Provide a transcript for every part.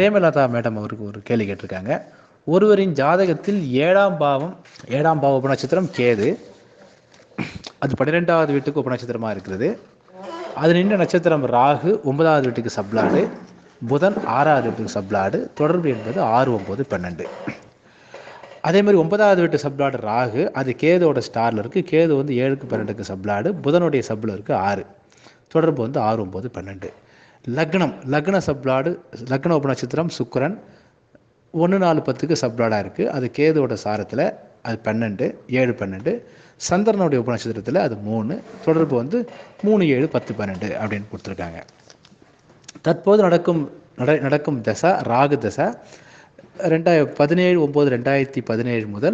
Premalatha madam அவருக்கு ஒரு கேள்வி கேட்டிருக்காங்க. ஒருவரின் ஜாதகத்தில் ஏழாம் பாவ உபநட்சத்திரம் கேது, அது 12வது வீட்டுக்கு உபநட்சத்திரமாக இருக்கிறது. அது நின்ற நட்சத்திரம் ராகு 9வது வீட்டுக்கு சப்ளாடு, புதன் 6வது வீட்டுக்கு சப்ளாடு, தொடர்பு என்பது 6, 9, 12. அதே மாதிரி 9வது வீட்டு சப்ளாடு ராகு, அது கேதோட ஸ்டாரில் இருக்குது. கேது வந்து 7க்கு 12க்கு சப்ளாடு, புதனுடைய சப்பில் இருக்குது 6, தொடர்பு வந்து 6, 9, 12. லக்ன சப்ளாடு, லக்ன உபநட்சத்திரம் சுக்கிரன் 1, 4, 10க்கு சப்ளாடாக இருக்குது. அது கேதோட சாரத்தில் அது 12, 7, 12. சந்திரனுடைய உபநட்சத்திரத்தில் அது 3, தொடர்பு வந்து 3, 7, 10, 12 அப்படின்னு கொடுத்துருக்காங்க. தற்போது நடக்கும் தசை ராகு தசை 17/9/2017 முதல்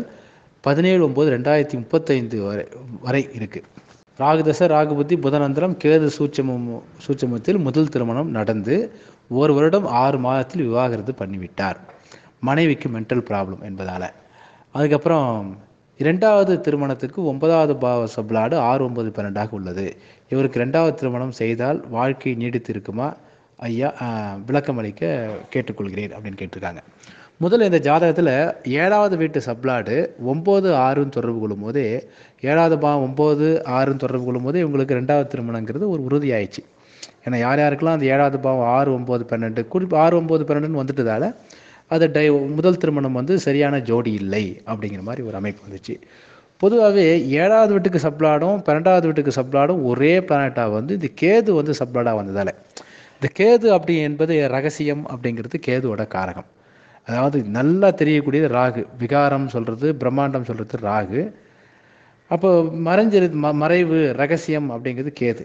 17/9/2035 வரை இருக்குது. ராகு தசை, ராகு புத்தி, புதனந்திரம், கேது சூட்சமத்தில் முதல் திருமணம் நடந்து 1 வருடம் 6 மாதத்தில் விவாகரத்து பண்ணிவிட்டார், மனைவிக்கு மென்டல் ப்ராப்ளம் என்பதால். அதுக்கப்புறம் 2வது திருமணத்துக்கு 9வது பாவ சப்ளாடு 6, 9, 12 உள்ளது. இவருக்கு 2வது திருமணம் செய்தால் வாழ்க்கை நீடித்து இருக்குமா ஐயா, விளக்கம் அளிக்க கேட்டுக்கொள்கிறேன் அப்படின்னு கேட்டிருக்காங்க. முதல்ல இந்த ஜாதகத்தில் 7வது வீட்டு சப்ளாடு 9, 6 தொடர்பு கொள்ளும் போதே, 7வது பாவம் 9, 6 தொடர்பு கொள்ளும் போதே இவங்களுக்கு 2வது திருமணங்கிறது ஒரு உறுதியாயிடுச்சு. ஏன்னா யாருக்கெல்லாம் அந்த 7வது பாவம் 6, 9, 12 குறிப்பு 6, 9, 12 வந்துட்டதால அது முதல் திருமணம் வந்து சரியான ஜோடி இல்லை அப்படிங்கிற மாதிரி ஒரு அமைப்பு வந்துச்சு. பொதுவாகவே 7வது வீட்டுக்கு சப்ளாடும் 12வது வீட்டுக்கு சப்ளாடும் ஒரே பிளானட்டாக வந்து இந்த கேது வந்து சப்ளாடாக வந்ததால், இந்த கேது அப்படி என்பது ரகசியம் அப்படிங்கிறது கேதுவோட காரகம். அதாவது நல்லா தெரியக்கூடியது ராகு, விகாரம் சொல்கிறது, பிரம்மாண்டம் சொல்கிறது ராகு. அப்போ மறைவு ரகசியம் அப்படிங்கிறது கேது.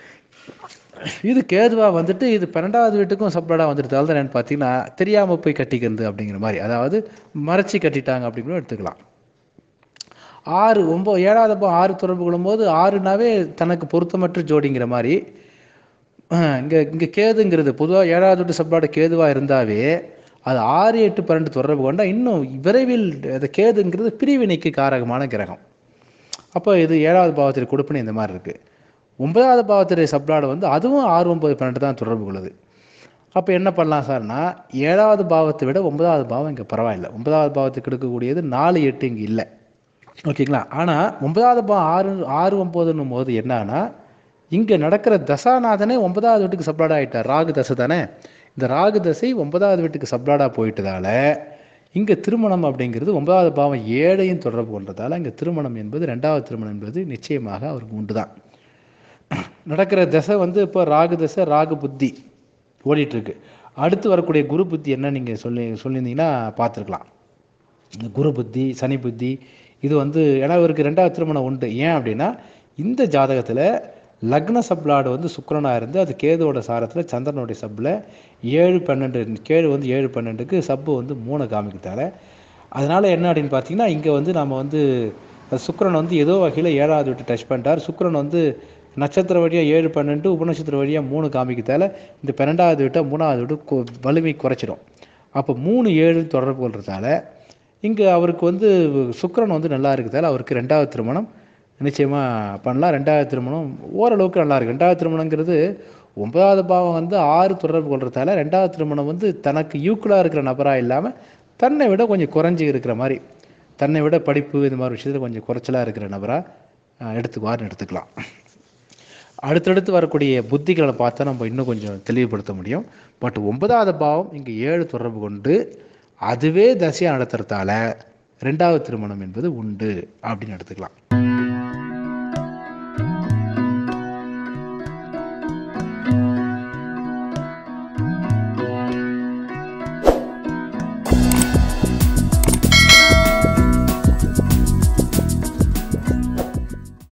இது கேதுவாக வந்துட்டு இது 12வது வீட்டுக்கும் சப்ளாடாக வந்துட்டதால தான் என்னென்னு பார்த்தீங்கன்னா தெரியாமல் போய் கட்டிக்கிறது அப்படிங்கிற மாதிரி, அதாவது மறைச்சி கட்டிட்டாங்க அப்படிங்கிற எடுத்துக்கலாம். 6, 9, 7வது 6 தொடர்பு கொள்ளும்போது 6னாவே தனக்கு பொருத்தமற்ற ஜோடிங்கிற மாதிரி. இங்கே கேதுங்கிறது பொதுவாக 7வது வீட்டு சப்ளாடு கேதுவாக இருந்தாவே அது 6, 8, 12 தொடர்பு கொண்டால் இன்னும் விரைவில் அது கேதுங்கிறது பிரிவினைக்கு காரகமான கிரகம். அப்போ இது 7வது பாவத்தில் கொடுப்புன்னு இந்த மாதிரி இருக்குது. 9வது பாவத்துடைய சப்ளாடு வந்து அதுவும் 6, 9, 12 தான் தொடர்பு கொள்ளுது. அப்போ என்ன பண்ணலாம் சார்னா, 7வது பாவத்தை விட 9வது பாவம் இங்கே பரவாயில்லை. 9வது பாவத்துக்கு எடுக்கக்கூடியது 4, 8 இங்கே இல்லை, ஓகேங்களா. ஆனால் 9வது பாவம் 6, 9ன்னும் போது என்னன்னா, இங்கே நடக்கிற தசாநாதனே 9வது வீட்டுக்கு சப்ளாடாக ஆகிட்டார். ராகு தசை தானே, இந்த ராகு தசை 9வது வீட்டுக்கு சப்ளாடாக போயிட்டதால இங்கே திருமணம் அப்படிங்கிறது 9வது பாவம் 7ஐயும் தொடர்பு கொண்டதால் இங்கே திருமணம் என்பது 2வது திருமணம் என்பது நிச்சயமாக அவருக்கு உண்டு தான். நடக்கிற தசை வந்து இப்போ ராகு தசை, ராகு புத்தி ஓடிட்டுருக்கு. அடுத்து வரக்கூடிய குரு புத்தி என்ன நீங்கள் சொல்லியிருந்தீங்கன்னா பார்த்துருக்கலாம். குரு புத்தி, சனி புத்தி, இது வந்து ஏன்னா இவருக்கு 2வது திருமணம் உண்டு. ஏன் அப்படின்னா இந்த ஜாதகத்தில் லக்ன சப்ளாடு வந்து சுக்கிரனாக இருந்து அது கேதுவோட சாரத்தில் சந்திரனுடைய சப்பில் 7, 12, கேது வந்து 7, 12க்கு சப்பு வந்து 3 காமிக்கிறதால, அதனால் என்ன அப்படின்னு பார்த்தீங்கன்னா இங்கே வந்து நம்ம வந்து சுக்கிரன் வந்து ஏதோ வகையில் 7வது வீட்டு டச் பண்ணிட்டார். சுக்கிரன் வந்து நட்சத்திர வழியாக 7, 12, உபநட்சத்திர வழியாக 3 காமிக்கிறதால இந்த 12வது வீட்டை 3வது வீட்டு வலிமை குறைச்சிடும். அப்போ 3, 7 தொடர்பு கொள்றதால இங்கே அவருக்கு வந்து சுக்கிரன் வந்து நல்லா இருக்கிறதால அவருக்கு 2வது திருமணம் நிச்சயமாக பண்ணலாம். 2வது திருமணம் ஓரளவுக்கு நல்லா இருக்குது. 2வது திருமணங்கிறது 9வது பாவம் வந்து 6 தொடர்பு கொள்றதால 2வது திருமணம் வந்து தனக்கு ஈக்குவலாக இருக்கிற நபராக இல்லாமல் தன்னை விட கொஞ்சம் குறைஞ்சி இருக்கிற மாதிரி, தன்னை விட படிப்பு இந்த மாதிரி விஷயத்தில் கொஞ்சம் குறைச்சலாக இருக்கிற நபராக எடுத்துக்கலாம். அடுத்தடுத்து வரக்கூடிய புத்திகளை பார்த்தா நம்ம இன்னும் கொஞ்சம் தெளிவுபடுத்த முடியும். பட் 9வது பாவம் இங்கே 7 தொடர்பு கொண்டு அதுவே தசையாக நடத்துறதால 2வது திருமணம் என்பது உண்டு அப்படின்னு எடுத்துக்கலாம்.